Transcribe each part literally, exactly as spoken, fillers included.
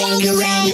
Bangarang.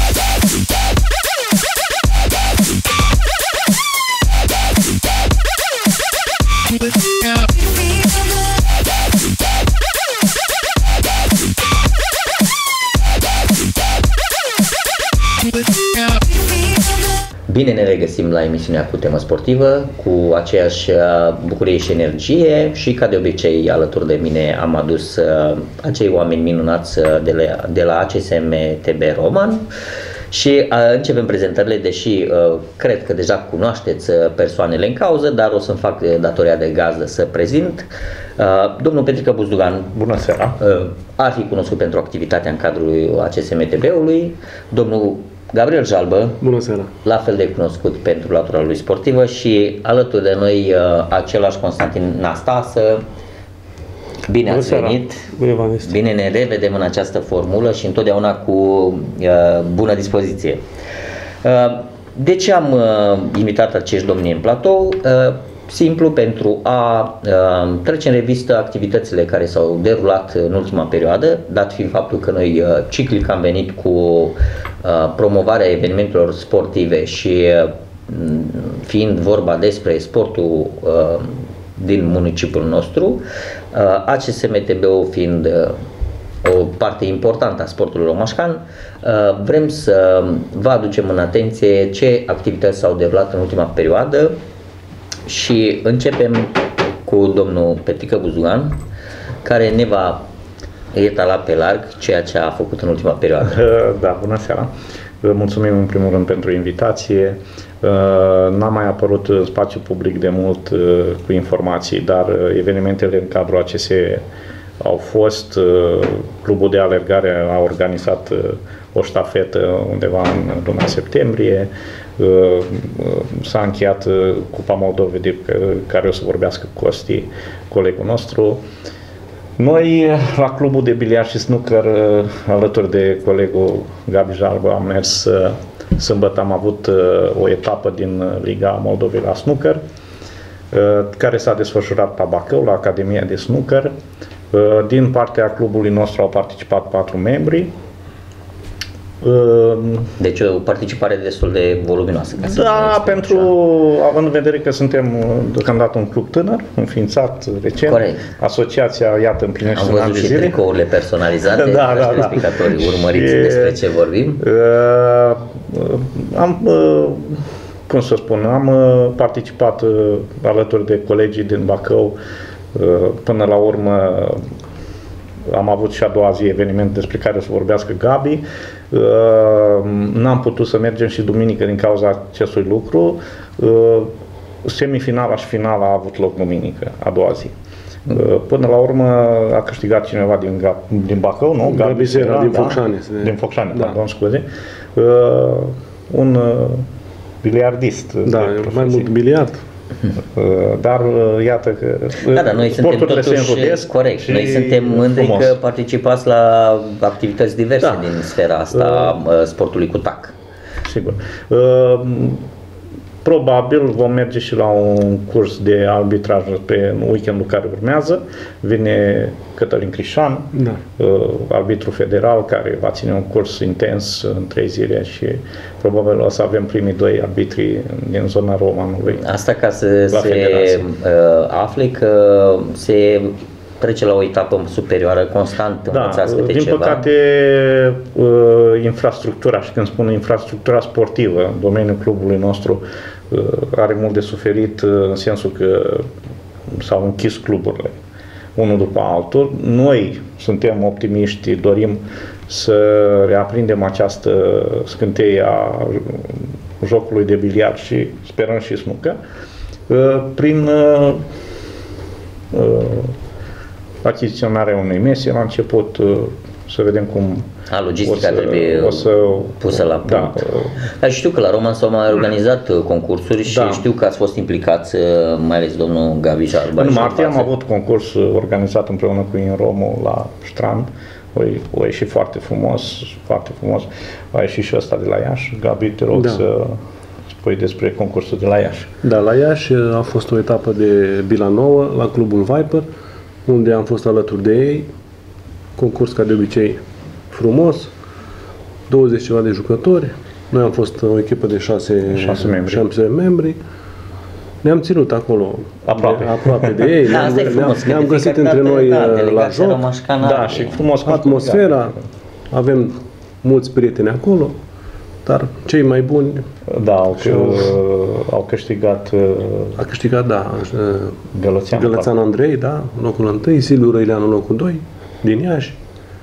Bine ne regăsim la emisiunea cu temă sportivă, cu aceeași bucurie și energie și ca de obicei alături de mine am adus acei oameni minunați de la, de la A C S M T B Roman și începem prezentările, deși cred că deja cunoașteți persoanele în cauză, dar o să-mi fac datoria de gazdă să prezint. Domnul Petrică Buzdugan, bună seara, ar fi cunoscut pentru activitatea în cadrul A C S M T B-ului, domnul Gabriel Jalbă, bună seara, la fel de cunoscut pentru latura lui sportivă, și alături de noi uh, același Constantin Nastasă. Bine bună ați seara. venit, bine, bine ne revedem în această formulă și întotdeauna cu uh, bună dispoziție. Uh, de ce am uh, invitat acești domni în platou? Uh, Simplu pentru a uh, trece în revistă activitățile care s-au derulat în ultima perioadă, dat fiind faptul că noi uh, ciclic am venit cu uh, promovarea evenimentelor sportive și uh, fiind vorba despre sportul uh, din municipiul nostru, uh, A C S M T B-ul fiind uh, o parte importantă a sportului romașcan, uh, vrem să vă aducem în atenție ce activități s-au derulat în ultima perioadă. Și începem cu domnul Petrică Buzdugan, care ne va etala pe larg ceea ce a făcut în ultima perioadă. Da, bună seara. Mulțumim în primul rând pentru invitație. N-am mai apărut în spațiu public de mult cu informații, dar evenimentele în cadrul A C S au fost. Clubul de alergare a organizat o ștafetă undeva în luna septembrie. S-a încheiat Cupa Moldovei, de care o să vorbească Costi, colegul nostru. Noi, la clubul de biliard și snooker, alături de colegul Gabi Jalbă, am mers sâmbătă, am avut o etapă din Liga Moldovei la snooker, care s-a desfășurat la Bacău, la Academia de Snooker. Din partea clubului nostru au participat patru membri. Deci o participare destul de voluminoasă. Ca să da, pentru, așa. Având în vedere că suntem deocamdată un club tânăr, înființat recent. Corect. Asociația, iată, împlinește un an de zile. Am văzut și tricourile personalizate, da, da, telespectatorii urmăriți și, despre ce vorbim. Uh, am, uh, cum să spun, am uh, participat uh, alături de colegii din Bacău. Uh, până la urmă am avut și a doua zi eveniment despre care o să vorbească Gabi. Uh, n-am putut să mergem și duminică din cauza acestui lucru. Uh, semifinala și finala a avut loc duminică, a doua zi. Uh, până la urmă a câștigat cineva din, din Bacău, nu? Gabi Zera, din Focșani. Da? Din Focșani, da. Pardon, scuze. Uh, un uh, biliardist. Da, mai mult biliard. Dar iată că da, da, noi suntem totuși corect. Noi suntem mândri că participați la activități diverse, da, din sfera asta uh, sportului cu tac. Sigur. Uh, probabil vom merge și la un curs de arbitraj pe weekendul care urmează. Vine Cătălin Crișan, da, uh, arbitru federal, care va ține un curs intens în trei zile și probabil o să avem primii doi arbitri din zona Romanului. Asta ca să se uh, afle că se trece la o etapă superioară, constant învățați, da, câte din ceva. Păcate, uh, infrastructura, și când spun infrastructura sportivă, în domeniul clubului nostru, uh, are mult de suferit, uh, în sensul că s-au închis cluburile unul după altul. Noi suntem optimiști, dorim să reaprindem această scânteie a jocului de biliard și sperăm și snooker prin achiziționarea unei mese la început, să vedem cum a, logistica o să, trebuie o să, pusă la punct. Da. Dar știu că la Roman s-au mai organizat concursuri și da, știu că ați fost implicați, mai ales domnul Gabi Jalbă. În martie am avut concurs organizat împreună cu Inromo la Strand. O ieșit foarte frumos, foarte frumos. A ieșit și ăsta de la Iași. Gabi, te rog, da, să spui despre concursul de la Iași. Da, la Iași a fost o etapă de bila nouă la clubul Viper, unde am fost alături de ei. Concurs ca de obicei frumos. douăzeci ceva de jucători. Noi am fost o echipă de șase, șase membri. șase membri. Ne-am ținut acolo Aproape. de, aproape de ei. Da, ne-am, asta e frumos, că ne-am de găsit fiecare între dată, noi da, la delegația joc. Romașcana Da, are- și frumos. Atmosfera, avem mulți prieteni acolo, dar cei mai buni Da, au, Și au- au câștigat uh, a câștigat, da, Gălățeanu. Gălățean Andrei, da, în locul întâi, Silviu Răileanu în locul doi, din Iași.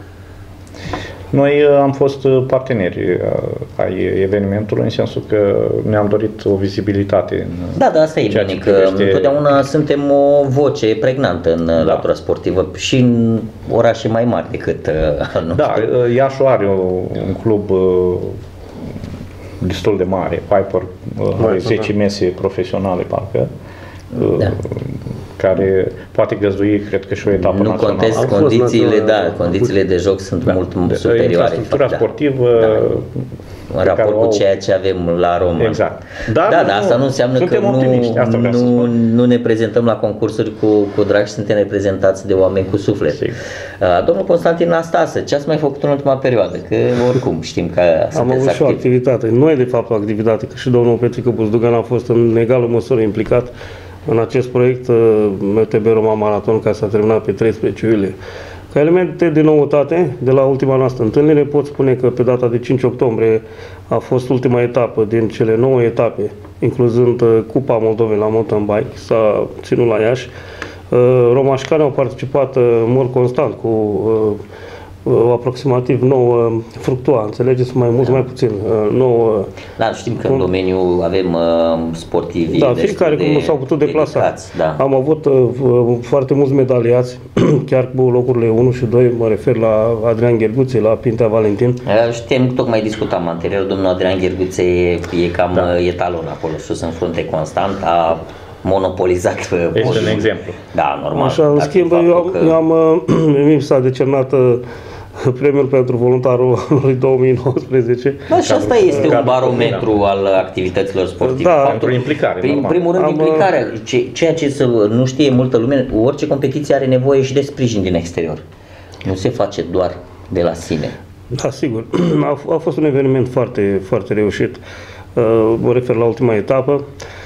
Noi uh, am fost uh, parteneri uh, ai evenimentului, în sensul că ne-am dorit o vizibilitate în Da, da, asta e ceea bine, ce că privește- întotdeauna suntem o voce pregnantă în Da. latura sportivă și în orașe mai mari decât uh, nu Da, știu. uh, Iașul are o, un club uh, destul de mare, Piper, uh, are Piper, zece da. mese profesionale, parcă, uh, Da. care poate găzdui, cred că și o etapă Nu națională. contest Au fost condițiile, naționale, da, da. condițiile de joc sunt Da. mult De- superioare. Infrastructura da. sportivă În pe raport care o cu au- ceea ce avem la Roma. Exact. Da, Dar da, nu- asta nu înseamnă că suntem optimiști, asta vreau să nu, nu, spun. nu ne prezentăm la concursuri cu, cu drag și suntem reprezentați de oameni cu suflet. Sigur. Uh, Domnul Constantin Nastase, ce ați mai făcut în ultima perioadă? Că oricum știm că Am sunteți avut și o activi. activitate. Noi, de fapt, o activitate, că și domnul Petrică Buzdugan a fost în egală măsură implicat în acest proiect uh, M T B Roma Maraton, care s-a terminat pe treisprezece iulie. Ca elemente de noutate, de la ultima noastră întâlnire, pot spune că pe data de cinci octombrie a fost ultima etapă din cele nouă etape, incluzând uh, Cupa Moldovei la mountain bike, s-a ținut la Iași. Uh, Romașcani au participat uh, în mod constant cu uh, uh, aproximativ nouă fructua, înțelegeți, mai mult, mai puțin, uh, nouă. Da, știm că în domeniu avem uh, sportivi Da, destul fiecare de cum s-au putut deplasa. dedicați, Da. Am avut uh, uh, foarte mulți medaliați, chiar cu locurile unu și doi, mă refer la Adrian Gherguțe, la Pintea Valentin. Uh, Știm, tocmai discutam anterior, domnul Adrian Gherguțe e, e cam da. etalon acolo, sus în frunte constant, a monopolizat uh, Este podiumul. un exemplu. Da, normal. Așa, în dat schimb, fiind eu, faptul am- eu am, uh, mi s-a decernat uh, premiul pentru voluntarul lui două mii nouăsprezece. Da, și asta este un cadrul barometru al activităților sportive. Da, Faptul- pentru implicare, Prin normal. primul rând, Am, implicarea. Ce, ceea ce să nu știe multă lume, orice competiție are nevoie și de sprijin din exterior. Nu se face doar de la sine. Da, sigur. A, f- a fost un eveniment foarte, foarte reușit. Uh, mă refer la ultima etapă.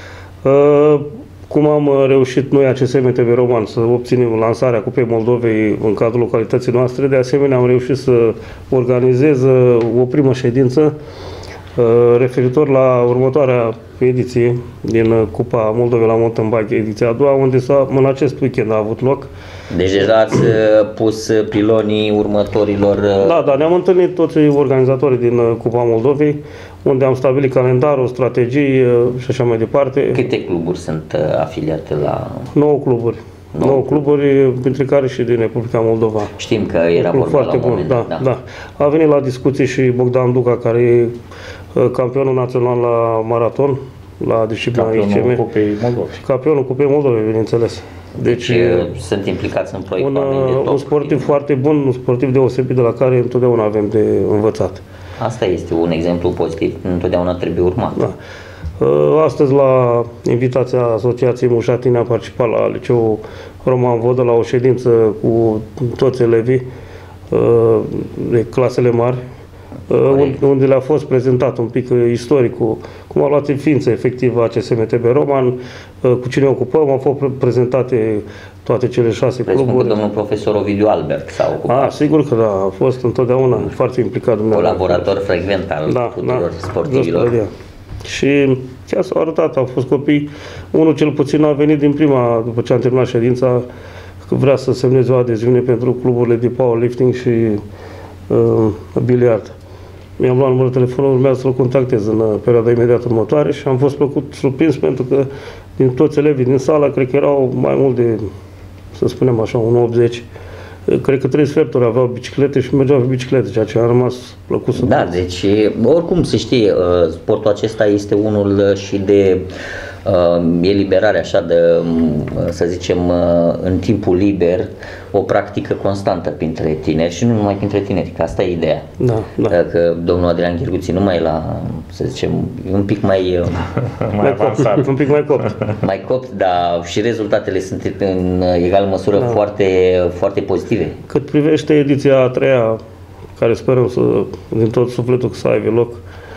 Uh, cum am uh, reușit noi, A C S M T V Roman, să obținem lansarea Cupei Moldovei în cadrul localității noastre, de asemenea am reușit să organizez uh, o primă ședință uh, referitor la următoarea ediție din uh, Cupa Moldovei la mountain bike, ediția a doua, unde s-a, în acest weekend a avut loc. Deci deja ați uh, pus uh, pilonii următorilor. uh, Da, da, ne-am întâlnit toți organizatorii din uh, Cupa Moldovei, unde am stabilit calendarul, strategii uh, și așa mai departe. Câte cluburi sunt uh, afiliate la... nouă cluburi. Nouă nouă cluburi, printre care și din Republica Moldova. Știm că era Club vorba la foarte un bun, moment da, dat, da. A venit la discuții și Bogdan Duca, care e uh, campionul național la maraton, la disciplina I Campionul C M. Cupei Moldovei. Campionul Cupei Moldovei, bineînțeles. Deci, Deci, uh, sunt implicați în proiect un, oameni de uh, top. un sportiv foarte bun, un sportiv deosebit de la care întotdeauna avem de învățat. Asta este un exemplu pozitiv, întotdeauna trebuie urmat. Da. Uh, Astăzi, la invitația Asociației Mușatini, am participat la Liceul Roman Vodă la o ședință cu toți elevii uh, de clasele mari, uh, unde- unde le-a fost prezentat un pic uh, istoricul, cum a luat în ființă efectiv A C S M T B Roman, uh, cu cine ocupăm, au fost pre- prezentate toate cele șase Presupun că cluburi. domnul profesor Ovidiu Albert s-a ocupat, A, sigur că da, a fost întotdeauna foarte implicat dumneavoastră. colaborator frecvent al Da, tuturor da, sportivilor. Just idea. Și chiar s-au arătat, au fost copii, unul cel puțin a venit din prima, după ce am terminat ședința, că vrea să semneze o adeziune pentru cluburile de powerlifting și uh, biliard. Mi-am luat numărul telefonului, urmează să-l contactez în uh, perioada imediat următoare și am fost plăcut surprins pentru că din toți elevii din sală, cred că erau mai mult de, să spunem așa, un optzeci. Cred că trei sferturi aveau biciclete și mergeau pe biciclete, ceea ce a rămas plăcut să Da, deci oricum se știe, uh, sportul acesta este unul uh, și de uh, eliberare așa de, um, să zicem, uh, în timpul liber, o practică constantă printre tineri și nu numai printre tineri, că asta e ideea. Da, da. Că domnul Adrian Gherguți nu mai la, să zicem, e un pic mai, uh, Mai avansat. Un pic mai copt. mai copt, dar și rezultatele sunt în egală măsură Da. foarte, foarte pozitive. Cât privește ediția a treia, care sperăm să, din tot sufletul să aibă loc.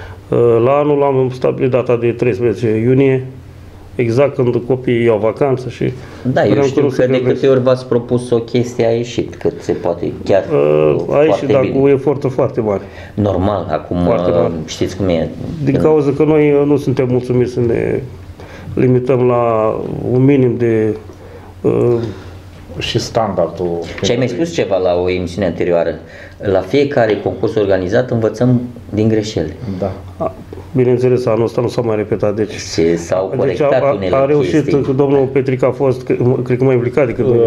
La anul am stabilit data de treisprezece iunie, exact când copiii iau vacanță și... Da, eu știu că de câte ori v-ați propus o chestie a ieșit, cât se poate, chiar uh, a ieșit, dar cu eforturi foarte mari. Normal, acum știți cum e. Din când... cauza că noi nu suntem mulțumiți să ne limităm la un minim de... Uh, și standardul. Și ai mai spus ceva la o emisiune anterioară. La fiecare concurs organizat învățăm din greșeli. Da. Bineînțeles, anul ăsta nu s-a mai repetat, deci, s-au corectat deci a, unele a reușit, chestii. Domnul Petric a fost, cred că mai implicat decât uh,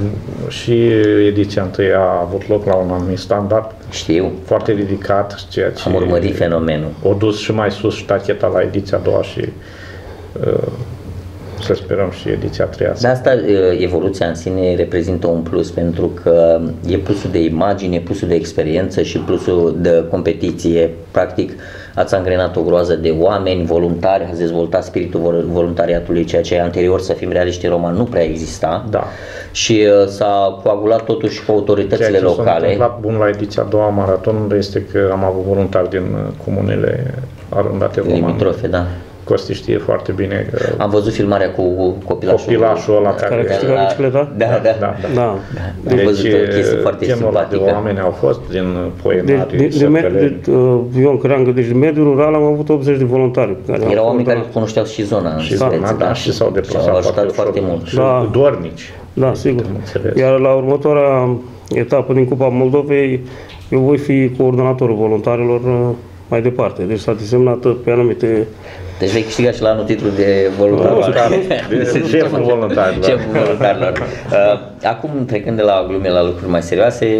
și ediția întâi a avut loc la un anumit standard. Știu. Foarte ridicat, ceea ce am urmărit fenomenul. O dus și mai sus ștacheta la ediția a doua și uh, să sperăm și ediția a treia. De asta evoluția în sine reprezintă un plus, pentru că e plusul de imagine, plusul de experiență și plusul de competiție. Practic ați angrenat o groază de oameni voluntari, ați dezvoltat spiritul voluntariatului, ceea ce anterior, să fim realiști, în Roman nu prea exista. Da. Și s-a coagulat totuși cu autoritățile ceea ce locale. S-a întâmplat bun la ediția a doua maratonului este că am avut voluntari din comunele arundate Roman. Limitrofe, da. Costi știe foarte bine că... Am văzut filmarea cu copilașul. Copilașul ăla care... Care câștiga bicicleta? Da, da, da. da, da. da. Deci, am văzut o chestie foarte simpatică. De oameni au fost din poemari, de, de, de, de, uh, Ion Creangă, deci din mediul rural am avut optzeci de voluntari. Care erau oameni care cunoșteau și zona. Și zona, da, da, și s-au deplasat au ajutat foarte mult. Da. Dornici. Da, sigur. Iar la următoarea etapă din Cupa Moldovei, eu voi fi coordonatorul voluntarilor mai departe. Deci s-a desemnat pe anumite... Deci vei câștiga și la anul titlul de voluntar. Șeful voluntarilor. Șeful voluntarilor. Acum, trecând de la glume la lucruri mai serioase,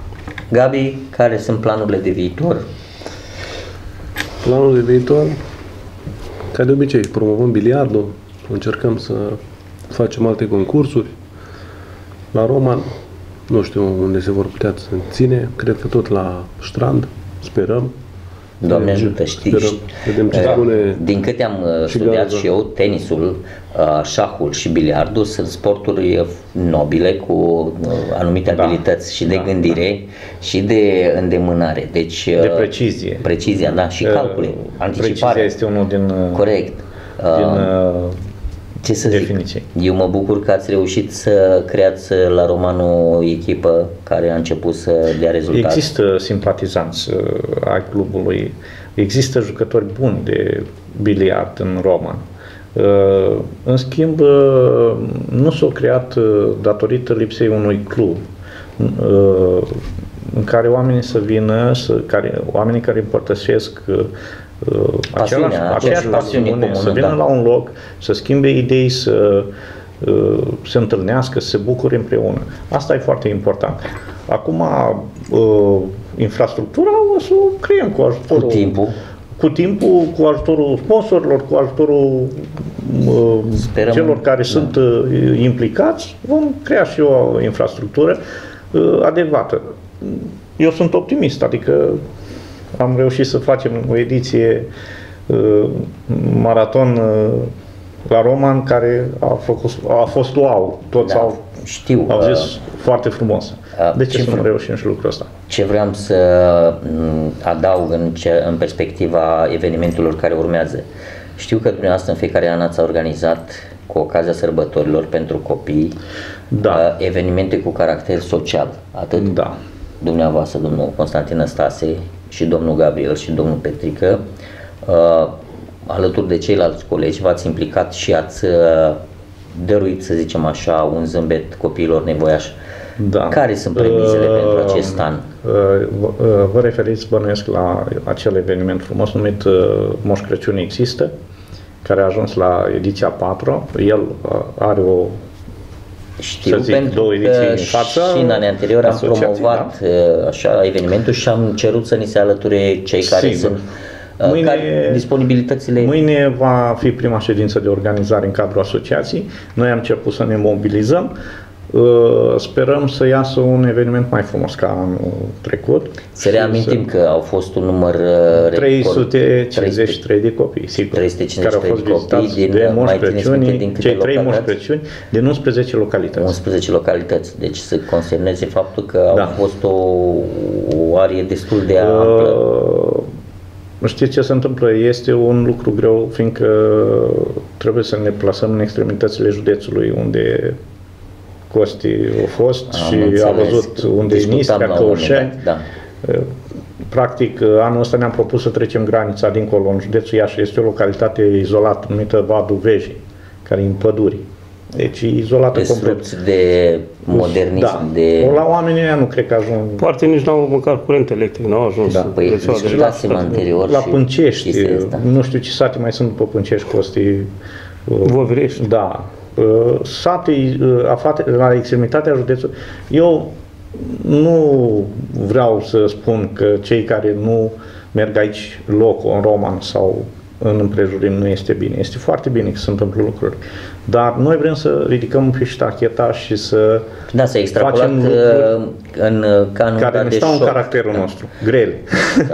Gabi, care sunt planurile de viitor? Planul de viitor, ca de obicei, promovăm biliardul, încercăm să facem alte concursuri. La Roman, nu știu unde se vor putea ține, cred că tot la Strand, sperăm. Doamne ajută, știi, vedem ce spune. Din câte am studiat și eu, tenisul, șahul și biliardul sunt sporturi nobile cu anumite da, abilități și de da, gândire da. și de îndemânare. Deci, de precizie. Precizia, da, și calcule, anticipare. Precizia este unul din... Corect. Din, Ce să definiție. zic? Eu mă bucur că ați reușit să creați la Roman o echipă care a început să dea rezultate. Există simpatizanți ai clubului, există jucători buni de biliard în Roman. În schimb, nu s-au creat datorită lipsei unui club în care oamenii să vină, să, care, oamenii care împărtășesc Pasiunea, același, aceeași pasiune, comună, să vină da. la un loc, să schimbe idei, să uh, se întâlnească, să se bucure împreună. Asta e foarte important. Acum, uh, infrastructura o să o creăm cu ajutorul... Cu timpul. Cu timpul, cu ajutorul sponsorilor, cu ajutorul uh, celor care da. sunt uh, implicați, vom crea și o infrastructură uh, adecvată. Eu sunt optimist, adică am reușit să facem o ediție uh, maraton uh, la Roman care a, făcut, a fost wow. Toți da, au, știu, au zis uh, foarte frumos. Uh, de ce, ce să nu reușim și lucrul ăsta? Ce vreau să adaug în, ce, în perspectiva evenimentelor care urmează. Știu că dumneavoastră în fiecare an ați organizat cu ocazia sărbătorilor pentru copii da. uh, evenimente cu caracter social. Atât da. dumneavoastră, domnul Constantin Năstase, și domnul Gabriel și domnul Petrică, uh, alături de ceilalți colegi, v-ați implicat și ați uh, dăruit, să zicem așa, un zâmbet copiilor nevoiași. Da. Care sunt premizele uh, pentru acest an? Uh, uh, vă referiți, bănuiesc, la acel eveniment frumos numit uh, Moș Crăciun Există, care a ajuns la ediția patru. El uh, are o Știu, zic, pentru două ediții că în față, și în anii anteriori am promovat da? așa evenimentul și am cerut să ni se alăture cei care Sigur. sunt mâine, care, disponibilitățile. Mâine va fi prima ședință de organizare în cadrul asociației. Noi am început să ne mobilizăm. Sperăm să iasă un eveniment mai frumos ca anul trecut. Să reamintim să... că au fost un număr trei sute cincizeci și trei de copii, sigur, trei sute cincizeci și trei care au fost de copii din, de Moș Crăciuni, din cei trei Moș Crăciuni din unsprezece localități. unsprezece localități, deci să consemneze faptul că da. a fost o, o arie destul de amplă. Uh, Știți ce se întâmplă? Este un lucru greu, fiindcă trebuie să ne plasăm în extremitățile județului, unde Costi a fost Am și înțeles. a văzut unde e Nistrea, Căușeni. Da. Practic, anul ăsta ne-am propus să trecem granița dincolo, în județul Iași. Este o localitate izolată numită Vadul Vejii, care e în păduri. Deci e izolată complet. De modernism, da. de... La oamenii ăia nu cred că ajung... Poate nici n-au măcar curent electric, n-au ajuns. Da. Păi, discutasem anterior la Pâncești, nu știu ce sate mai sunt după Pâncești, Costi. Vovirești. Da. Sate aflate la extremitatea județului. Eu nu vreau să spun că cei care nu merg aici locul în Roman sau în împrejurim nu este bine. Este foarte bine că se întâmplă lucruri. Dar noi vrem să ridicăm un pic ștacheta și să da, să extrapolat facem în canul care ne stau în caracterul da. nostru. Grele. Da,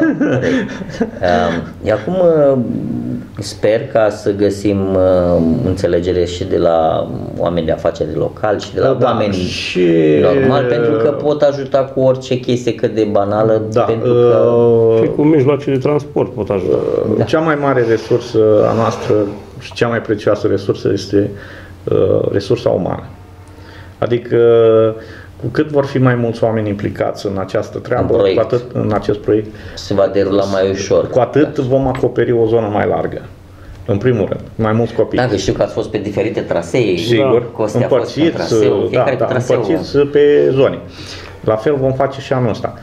uh, acum sper ca să găsim uh, înțelegere și de la oameni de afaceri locali și de la da, oameni și... normali, pentru că pot ajuta cu orice chestie cât de banală. Da, pentru că... Și cu mijloace de transport pot ajuta. Da. Cea mai mare resursă a noastră și cea mai prețioasă resursă este uh, resursa umană. Adică cu cât vor fi mai mulți oameni implicați în această treabă, în, cu atât în acest proiect se va derula mai ușor. Cu atât da. vom acoperi o zonă mai largă. În primul rând, mai mulți copii. Da, că știu că ați fost pe diferite trasee. Sigur, da. împărțiți, traseu, da, da, împărțiți pe zone. La fel vom face și anul ăsta.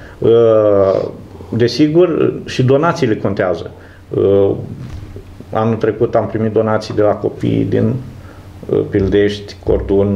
Desigur, și donațiile contează. Anul trecut am primit donații de la copii din Pildești, Cordun,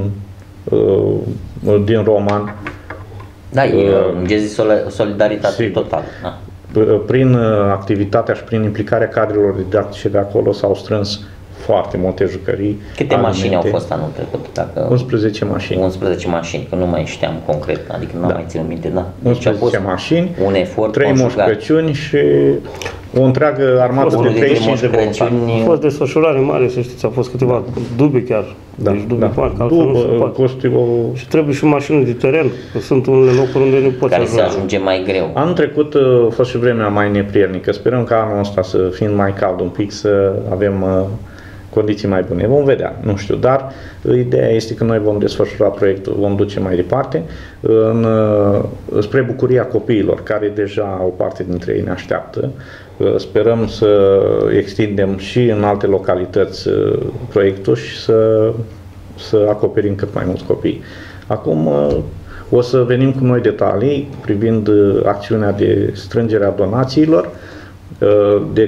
din Roman. Da, e un gest de solidaritate totală. Da. Prin activitatea și prin implicarea cadrelor didactice de acolo s-au strâns foarte multe jucării. Câte alimente. Mașini au fost anul trecut? Dacă unsprezece mașini. unsprezece mașini, că nu mai știam concret, adică nu da. mai țin minte, da. Deci unsprezece mașini, un efort trei Moș Crăciuni și o întreagă armată de treizeci și cinci de voluntari. A fost desfășurare mare, să știți, a fost câteva dube chiar. Da, deci dubii da. mari, că altfel nu se poate. O... Și trebuie și mașini de teren, că sunt unele locuri unde nu poți care se ajunge mai greu. Anul trecut a fost și vremea mai neprielnică. Sperăm că anul ăsta să fiind mai cald un pic, să avem uh, condiții mai bune. Vom vedea, nu știu, dar ideea este că noi vom desfășura proiectul, vom duce mai departe în, spre bucuria copiilor, care deja o parte dintre ei ne așteaptă. Sperăm să extindem și în alte localități proiectul și să, să acoperim cât mai mulți copii. Acum o să venim cu noi detalii privind acțiunea de strângere a donațiilor, de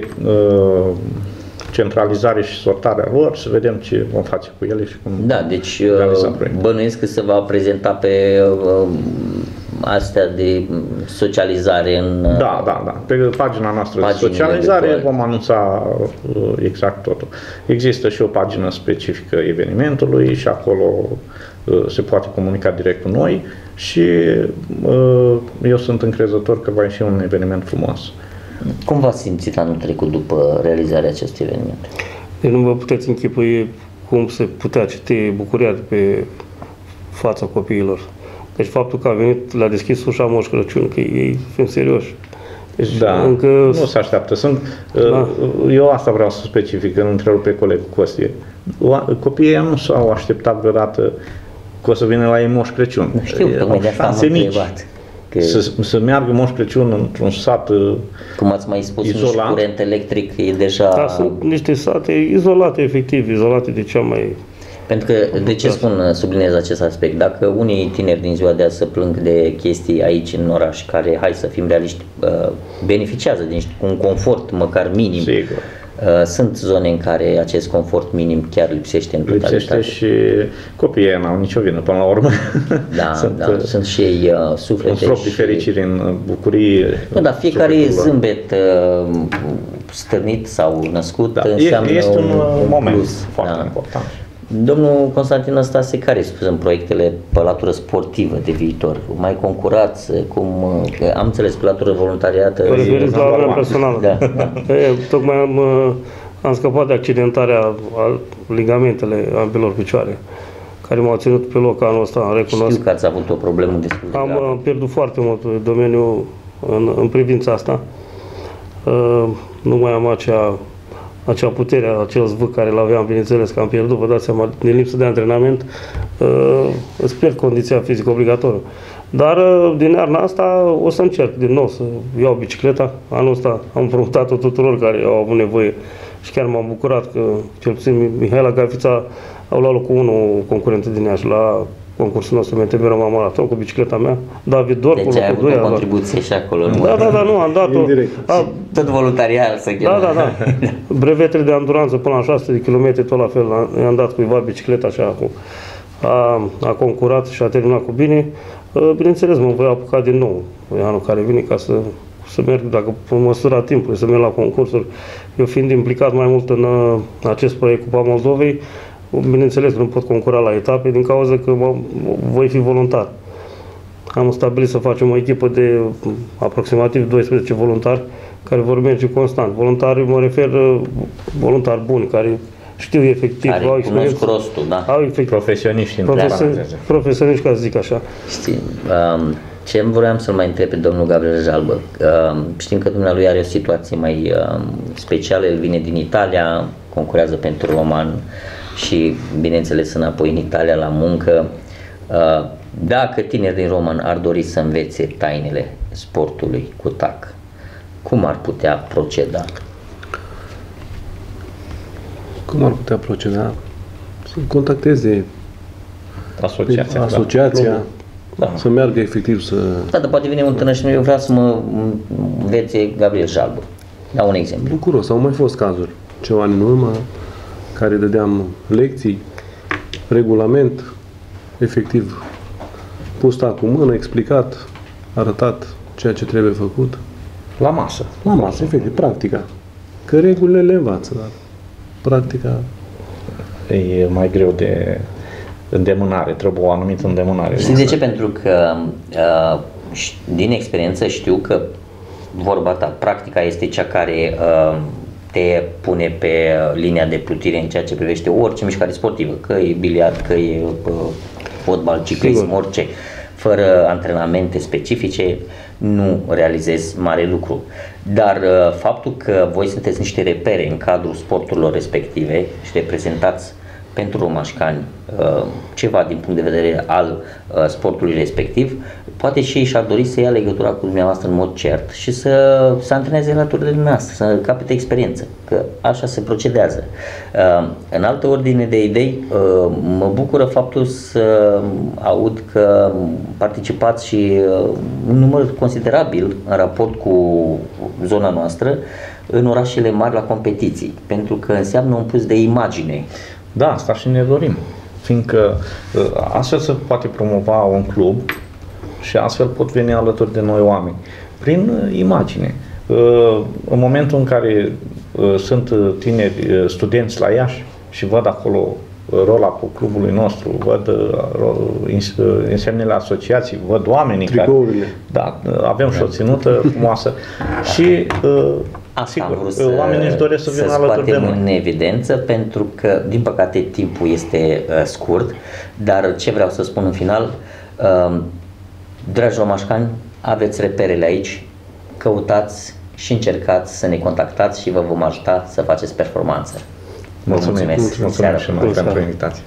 centralizare și sortarea lor, să vedem ce vom face cu ele și cum. Da, deci bănuiesc că se va prezenta pe uh, astea de socializare în... Uh, da, da, da. Pe pagina noastră de socializare vom anunța uh, exact totul. Există și o pagină specifică evenimentului și acolo uh, se poate comunica direct cu noi și uh, eu sunt încrezător că va ieși un eveniment frumos. Cum v-ați simțit anul trecut după realizarea acestui eveniment? Deci nu vă puteți închipui cum se putea citi bucuria de pe fața copiilor. Deci faptul că a venit, l-a deschis ușa Moș Crăciun, că ei sunt serioși. Deci da, încă... nu se așteaptă. Sunt, da. Eu asta vreau să specific, în întrerup pe colegul Costi. Copiii nu s-au așteptat vreodată că o să vină la ei Moș Crăciun. Nu știu, tocmai de asta am întrebat. Să, să meargă Moș Crăciun într-un sat cum ați mai spus, izolat. Nici curent electric e deja... Da, sunt niște sate izolate, efectiv, izolate de cea mai... Pentru că, de ce spun, subliniez acest aspect? Dacă unii tineri din ziua de azi să plâng de chestii aici în oraș, care, hai să fim realiști, beneficiază de un confort măcar minim. Sigur. Sunt zone în care acest confort minim chiar lipsește în totalitate. Lipsește și copiii n-au nicio vină până la urmă. Da, sunt, da, sunt și ei uh, suflete. Un strop de fericire în bucurie. Nu, dar fiecare zâmbet uh, stârnit sau născut da, înseamnă este un, un moment plus, foarte da. important. Domnul Constantin Năstase, care sunt proiectele pe latură sportivă de viitor? Mai concurați? Cum, că am înțeles pe latură voluntariată. Vă referiți la mea personală. Da, da. E, tocmai am, am scăpat de accidentarea al ligamentele ambelor picioare, care m-au ținut pe loc anul ăsta, recunosc. Știu că ați avut o problemă destul de Am gravă. pierdut foarte mult domeniul în, în privința asta. Uh, nu mai am acea, acea putere, acel zvâc care l-aveam, bineînțeles că am pierdut, vă dați seama, din lipsă de antrenament, uh, îți pierd condiția fizică obligatoriu. Dar uh, din iarna asta o să încerc din nou să iau bicicleta. Anul ăsta am împrumutat-o tuturor care au avut nevoie și chiar m-am bucurat că, cel puțin, Mihaela Gafița au luat locul unu concurentă din Iași la concursul nostru M T B Roma Maraton cu bicicleta mea. David Dor cu Deci ai locul avut doi. o contribuție și acolo. Nu? Da, da, da, nu, am dat-o. Indirect. A, Tot voluntariat să chemă. da, da, da. Brevetele de anduranță până la șase sute de kilometri, tot la fel, i-am dat cuiva bicicleta așa acum. A, a concurat și a terminat cu bine. Bineînțeles, mă voi apuca din nou anul care vine ca să, să merg, dacă în măsura timpului, să merg la concursuri. Eu fiind implicat mai mult în acest proiect Cupa Moldovei, bineînțeles că nu pot concura la etape din cauza că mă, voi fi voluntar. Am stabilit să facem o echipă de aproximativ doisprezece voluntari care vor merge constant. Voluntari, mă refer voluntari buni, care știu efectiv, Care au experiență. cunosc rostul, da. Au efectiv, Profesioniști în profesioniști, paranteză. profesioniști, ca să zic așa. Știi, um, ce vreau să-l mai întreb pe domnul Gabriel Jalbă? Um, știm că dumnealui are o situație mai um, specială, el vine din Italia, concurează pentru Roman și, bineînțeles, înapoi în Italia la muncă. Uh, dacă tineri din Roman ar dori să învețe tainele sportului cu tac, cum ar putea proceda? Cum ar putea proceda? Să contacteze Asociația. asociația, Da. să meargă efectiv să... Da, dar poate vine un tânăr și spune, eu vreau să mă învețe Gabriel Jalbă. Dau un exemplu. Bucuros, au mai fost cazuri ceva ani în urmă care dădeam lecții, regulament, efectiv pus cu mână, explicat, arătat ceea ce trebuie făcut. La masă. La masă, efectiv, practica. Că regulile le învață, dar practica... E mai greu de îndemânare, trebuie o anumită îndemânare. Știi de ce? Pentru că uh, din experiență știu că vorba ta, practica este cea care uh, te pune pe linia de plutire în ceea ce privește orice mișcare sportivă, că e biliard, că e uh, fotbal, ciclism, Sigur. orice. Fără antrenamente specifice nu realizezi mare lucru. Dar uh, faptul că voi sunteți niște repere în cadrul sporturilor respective și reprezentați pentru romașcani uh, ceva din punct de vedere al uh, sportului respectiv, poate și ei și-ar dori să ia legătura cu dumneavoastră în mod cert și să se antreneze alături de dumneavoastră, să capete experiență, că așa se procedează. Uh, în altă ordine de idei, uh, mă bucură faptul să aud că participați și uh, un număr considerabil în raport cu zona noastră în orașele mari la competiții, pentru că înseamnă un plus de imagine. Da, asta și ne dorim, fiindcă astfel se poate promova un club și astfel pot veni alături de noi oameni, prin imagine. În momentul în care sunt tineri studenți la Iași și văd acolo rola cu clubului nostru, văd însemnele asociații, văd oamenii Tricourile. care... Da, avem și o ținută frumoasă și Asta sigur, am vrut să, oamenii își doresc să vină alături de scoatem noi. în evidență, pentru că, din păcate, timpul este uh, scurt, dar ce vreau să spun în final, uh, dragi romașcani, aveți reperele aici, căutați și încercați să ne contactați și vă vom ajuta să faceți performanță. Vă Mulțumim, mulțumesc. mulțumim și noi Seara. pentru invitație.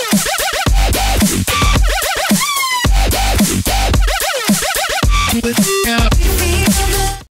With